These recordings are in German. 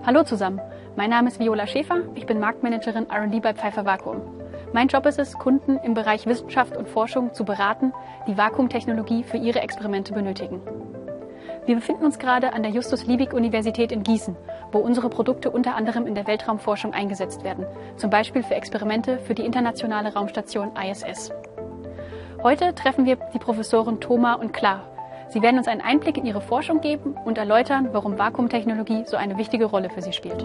Hallo zusammen, mein Name ist Viola Schäfer, ich bin Marktmanagerin R&D bei Pfeiffer Vakuum. Mein Job ist es, Kunden im Bereich Wissenschaft und Forschung zu beraten, die Vakuumtechnologie für ihre Experimente benötigen. Wir befinden uns gerade an der Justus-Liebig-Universität in Gießen, wo unsere Produkte unter anderem in der Weltraumforschung eingesetzt werden, zum Beispiel für Experimente für die internationale Raumstation ISS. Heute treffen wir die Professoren Thoma und Klar. Sie werden uns einen Einblick in ihre Forschung geben und erläutern, warum Vakuumtechnologie so eine wichtige Rolle für sie spielt.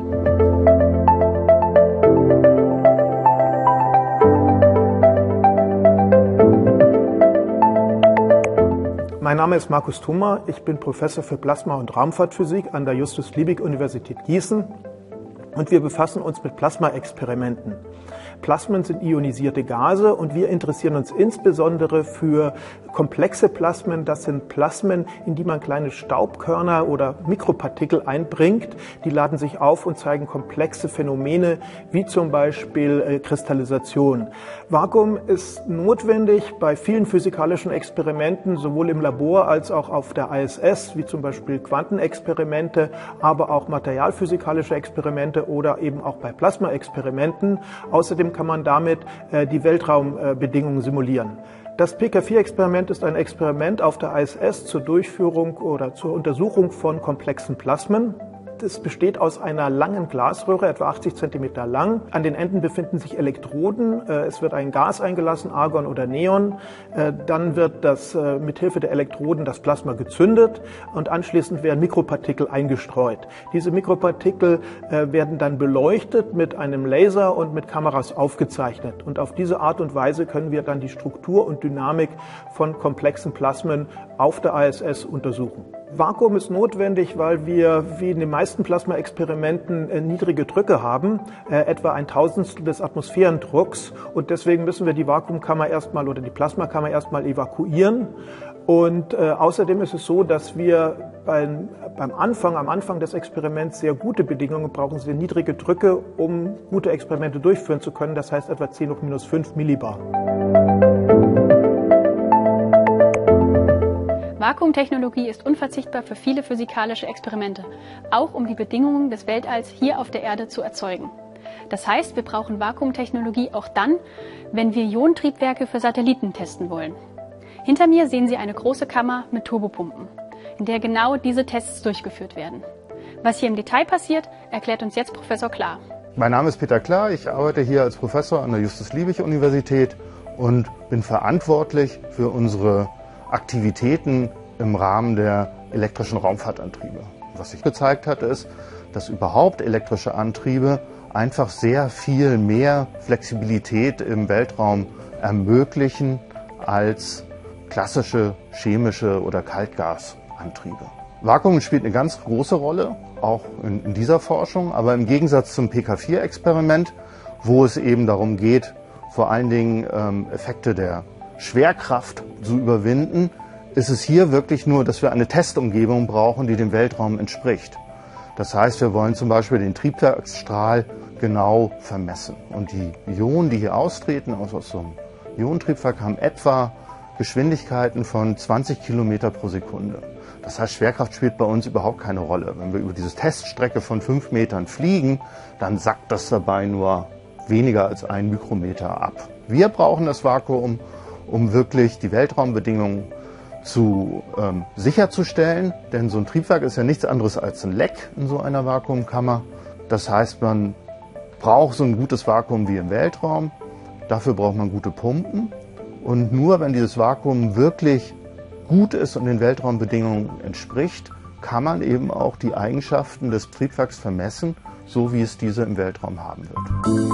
Mein Name ist Markus Thoma, ich bin Professor für Plasma- und Raumfahrtphysik an der Justus-Liebig-Universität Gießen und wir befassen uns mit Plasmaexperimenten. Plasmen sind ionisierte Gase und wir interessieren uns insbesondere für komplexe Plasmen. Das sind Plasmen, in die man kleine Staubkörner oder Mikropartikel einbringt. Die laden sich auf und zeigen komplexe Phänomene, wie zum Beispiel Kristallisation. Vakuum ist notwendig bei vielen physikalischen Experimenten, sowohl im Labor als auch auf der ISS, wie zum Beispiel Quantenexperimente, aber auch materialphysikalische Experimente oder eben auch bei Plasmaexperimenten. Außerdem kann man damit die Weltraumbedingungen simulieren. Das PK4-Experiment ist ein Experiment auf der ISS zur Durchführung oder zur Untersuchung von komplexen Plasmen. Es besteht aus einer langen Glasröhre, etwa 80 cm lang. An den Enden befinden sich Elektroden. Es wird ein Gas eingelassen, Argon oder Neon. Dann wird mithilfe der Elektroden das Plasma gezündet und anschließend werden Mikropartikel eingestreut. Diese Mikropartikel werden dann beleuchtet mit einem Laser und mit Kameras aufgezeichnet. Und auf diese Art und Weise können wir dann die Struktur und Dynamik von komplexen Plasmen auf der ISS untersuchen. Vakuum ist notwendig, weil wir wie in den meisten Plasmaexperimenten niedrige Drücke haben, etwa 1/1000 des Atmosphärendrucks. Und deswegen müssen wir die Vakuumkammer erstmal oder die Plasmakammer erstmal evakuieren. Und außerdem ist es so, dass wir am Anfang des Experiments sehr gute Bedingungen brauchen, sehr niedrige Drücke, um gute Experimente durchführen zu können. Das heißt etwa 10⁻⁵ Millibar. Vakuumtechnologie ist unverzichtbar für viele physikalische Experimente, auch um die Bedingungen des Weltalls hier auf der Erde zu erzeugen. Das heißt, wir brauchen Vakuumtechnologie auch dann, wenn wir Ionentriebwerke für Satelliten testen wollen. Hinter mir sehen Sie eine große Kammer mit Turbopumpen, in der genau diese Tests durchgeführt werden. Was hier im Detail passiert, erklärt uns jetzt Professor Klar. Mein Name ist Peter Klar, ich arbeite hier als Professor an der Justus-Liebig-Universität und bin verantwortlich für unsere Aktivitäten im Rahmen der elektrischen Raumfahrtantriebe. Was sich gezeigt hat, ist, dass überhaupt elektrische Antriebe einfach sehr viel mehr Flexibilität im Weltraum ermöglichen als klassische chemische oder Kaltgasantriebe. Vakuum spielt eine ganz große Rolle, auch in dieser Forschung, aber im Gegensatz zum PK4-Experiment, wo es eben darum geht, vor allen Dingen Effekte der Schwerkraft zu überwinden, ist es hier wirklich nur, dass wir eine Testumgebung brauchen, die dem Weltraum entspricht. Das heißt, wir wollen zum Beispiel den Triebwerksstrahl genau vermessen. Und die Ionen, die hier austreten aus so einem Ionentriebwerk, haben etwa Geschwindigkeiten von 20 Kilometer pro Sekunde. Das heißt, Schwerkraft spielt bei uns überhaupt keine Rolle. Wenn wir über diese Teststrecke von 5 Metern fliegen, dann sackt das dabei nur weniger als 1 Mikrometer ab. Wir brauchen das Vakuum, um wirklich die Weltraumbedingungen sicherzustellen. Denn so ein Triebwerk ist ja nichts anderes als ein Leck in so einer Vakuumkammer. Das heißt, man braucht so ein gutes Vakuum wie im Weltraum. Dafür braucht man gute Pumpen. Und nur wenn dieses Vakuum wirklich gut ist und den Weltraumbedingungen entspricht, kann man eben auch die Eigenschaften des Triebwerks vermessen, so wie es diese im Weltraum haben wird.